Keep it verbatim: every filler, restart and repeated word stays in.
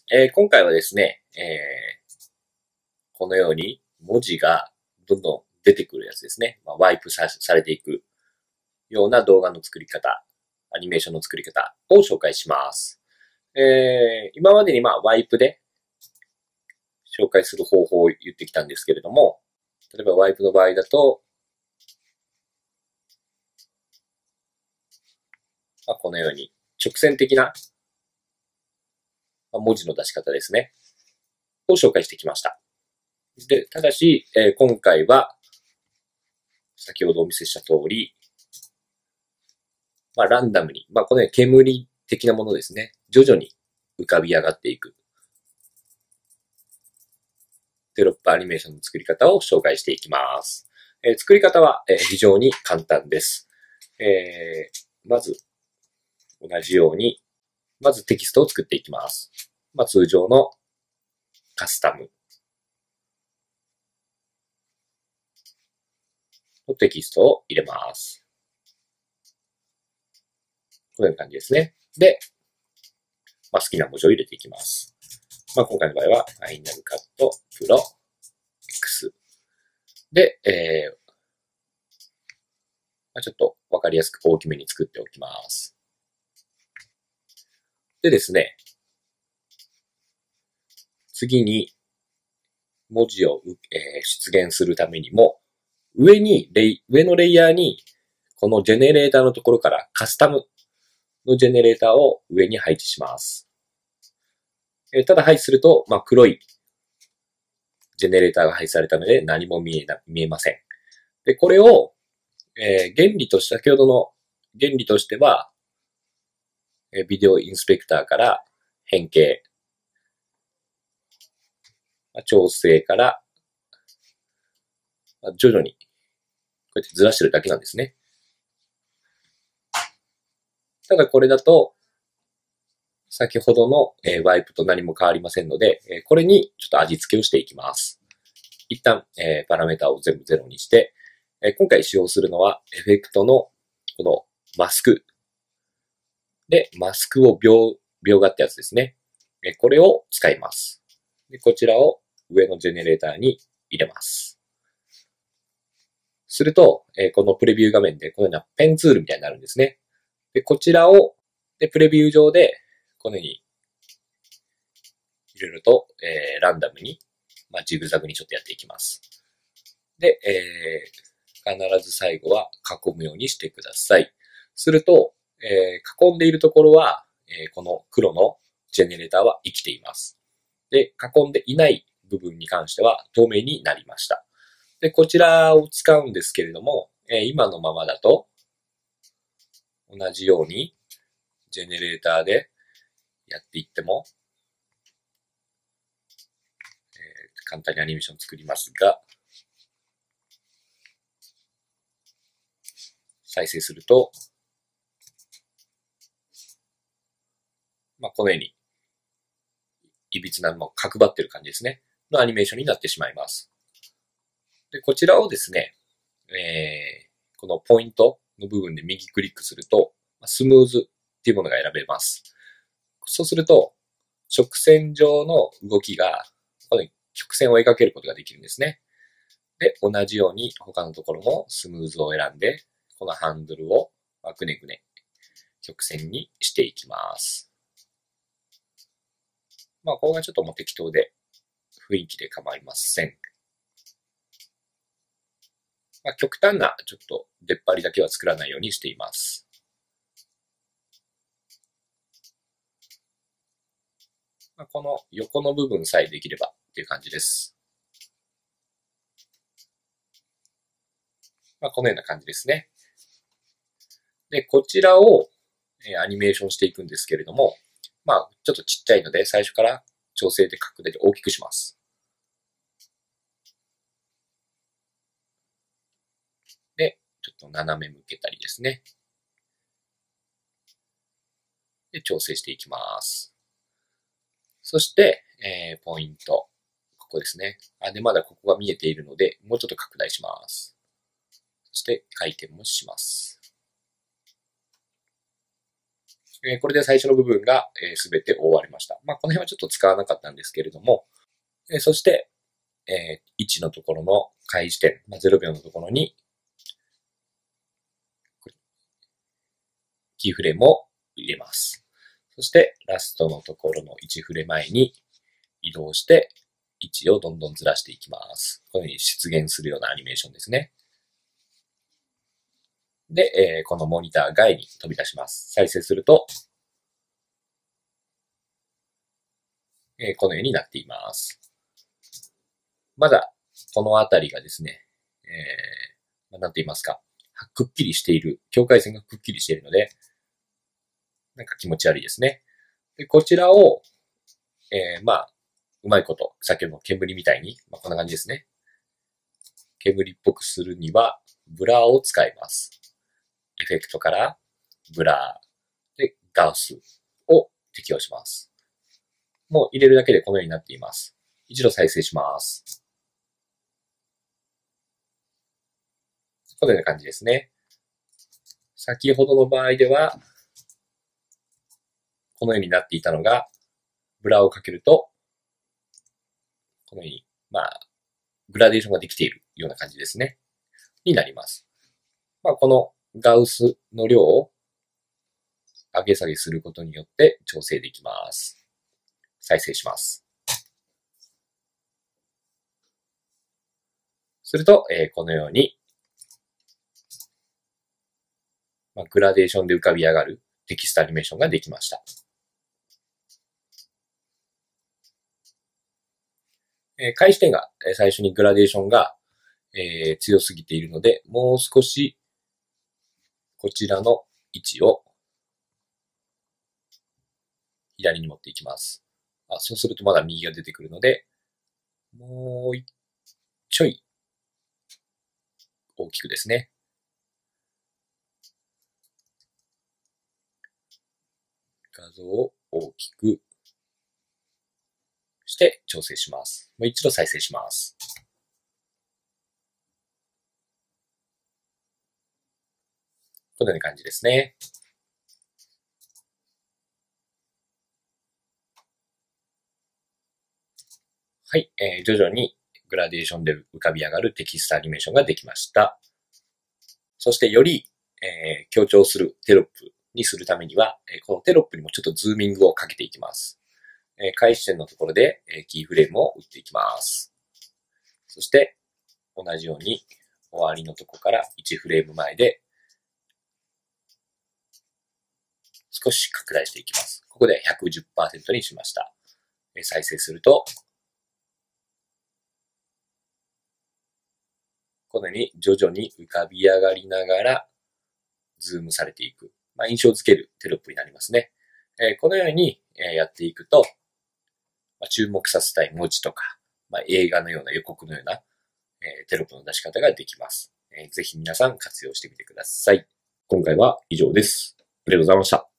えー今回はですね、えーこのように文字がどんどん出てくるやつですね。まあ、ワイプさ、されていくような動画の作り方、アニメーションの作り方を紹介します。えー今までにまあワイプで紹介する方法を言ってきたんですけれども、例えばワイプの場合だと、まあ、このように直線的な文字の出し方ですね。を紹介してきました。で、ただし、えー今回は、先ほどお見せした通り、まあ、ランダムに、まあ、このように煙的なものですね。徐々に浮かび上がっていく。テロップアニメーションの作り方を紹介していきます。えー作り方は、えー非常に簡単です。えーまず、同じように、まずテキストを作っていきます。まあ、通常のカスタムのテキストを入れます。このような感じですね。で、まあ、好きな文字を入れていきます。まあ、今回の場合は、ファイナルカット、プロ、X。で、えーまあ、ちょっとわかりやすく大きめに作っておきます。でですね、次に文字を、えー出現するためにも、上にレイ、上のレイヤーに、このジェネレーターのところからカスタムのジェネレーターを上に配置します。えーただ配置すると、まあ、黒いジェネレーターが配置されたので何も見えな、見えません。で、これを、えー原理として、先ほどの原理としては、えービデオインスペクターから変形、まあ調整から、まあ徐々に、こうやってずらしてるだけなんですね。ただこれだと、先ほどの、えーワイプと何も変わりませんので、えーこれにちょっと味付けをしていきます。一旦、えーパラメータを全部ゼロにして、えー今回使用するのは、エフェクトの、このマスク。で、マスクを描、描画ってやつですね。えーこれを使います。で、こちらを上のジェネレーターに入れます。すると、えーこのプレビュー画面でこのようなペンツールみたいになるんですね。で、こちらを、で、プレビュー上で、このように、いろいろと、えーランダムに、まあ、ジグザグにちょっとやっていきます。で、えー、必ず最後は囲むようにしてください。すると、えー囲んでいるところは、えーこの黒のジェネレーターは生きています。で、囲んでいない部分に関しては透明になりました。で、こちらを使うんですけれども、えー今のままだと、同じように、ジェネレーターでやっていっても、えー簡単にアニメーション作りますが、再生すると、まあ、このように、いびつなのを角張ってる感じですね。のアニメーションになってしまいます。で、こちらをですね、えー、このポイントの部分で右クリックすると、スムーズっていうものが選べます。そうすると、直線上の動きが、このように曲線を描けることができるんですね。で、同じように他のところもスムーズを選んで、このハンドルをぐねぐね曲線にしていきます。まあ、ここがちょっともう適当で雰囲気で構いません。まあ、極端なちょっと出っ張りだけは作らないようにしています。まあ、この横の部分さえできればっていう感じです。まあ、このような感じですね。で、こちらをアニメーションしていくんですけれども、まあ、ちょっとちっちゃいので最初から調整で拡大で大きくします。で、ちょっと斜め向けたりですね。で、調整していきます。そして、えー、ポイント。ここですね。あ、で、まだここが見えているので、もうちょっと拡大します。そして、回転もします。 えーこれで最初の部分がすべ、えー、て終わりました。まあ、この辺はちょっと使わなかったんですけれども、えーそして、えー、いちのところの開始点、まあ、ゼロびょうのところに、キーフレームを入れます。そして、ラストのところのいちフレ前に移動して、位置をどんどんずらしていきます。このように出現するようなアニメーションですね。で、えー、このモニター外に飛び出します。再生すると、えー、このようになっています。まだ、このあたりがですね、えー、なんて言いますか、くっきりしている、境界線がくっきりしているので、なんか気持ち悪いですね。で、こちらを、えー、まあ、うまいこと、先ほどの煙みたいに、まあ、こんな感じですね。煙っぽくするには、ブラーを使います。エフェクトから、ブラー、で、ガウスを適用します。もう入れるだけでこのようになっています。一度再生します。このような感じですね。先ほどの場合では、このようになっていたのが、ブラーをかけると、このように、まあ、グラデーションができているような感じですね。になります。まあ、このガウスの量を上げ下げすることによって調整できます。再生します。すると、えー、このように、まあ、グラデーションで浮かび上がるテキストアニメーションができました。えー、開始点が、えー、最初にグラデーションが、えー、強すぎているので、もう少しこちらの位置を左に持っていきます。あ、そうするとまだ右が出てくるので、もうちょい大きくですね。画像を大きくして調整します。もう一度再生します。このような感じですね。はい、えー、徐々にグラデーションで浮かび上がるテキストアニメーションができました。そしてより、えー、強調するテロップにするためには、このテロップにもちょっとズーミングをかけていきます。えー、開始点のところでキーフレームを打っていきます。そして同じように終わりのところからいちフレーム前で少し拡大していきます。ここで ひゃくじゅっパーセント にしました。再生すると、このように徐々に浮かび上がりながらズームされていく。まあ、印象づけるテロップになりますね。えー、このようにやっていくと、まあ、注目させたい文字とか、まあ、映画のような予告のような、えー、テロップの出し方ができます。えー、ぜひ皆さん活用してみてください。今回は以上です。ありがとうございました。